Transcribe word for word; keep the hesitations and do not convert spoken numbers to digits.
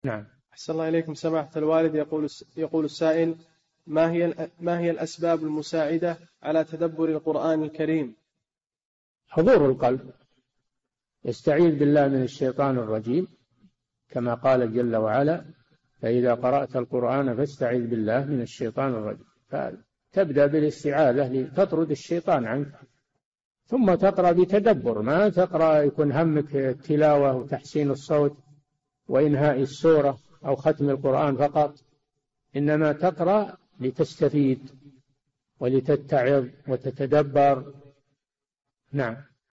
نعم. أحسن الله إليكم سماحة الوالد. يقول يقول السائل: ما هي ما هي الأسباب المساعدة على تدبر القرآن الكريم؟ حضور القلب، يستعيذ بالله من الشيطان الرجيم كما قال جل وعلا: فإذا قرأت القرآن فاستعذ بالله من الشيطان الرجيم. فتبدأ بالاستعاذة لتطرد الشيطان عنك، ثم تقرأ بتدبر، ما تقرأ يكون همك التلاوة وتحسين الصوت وإنهاء السورة أو ختم القرآن فقط، إنما تقرأ لتستفيد ولتتعظ وتتدبر. نعم.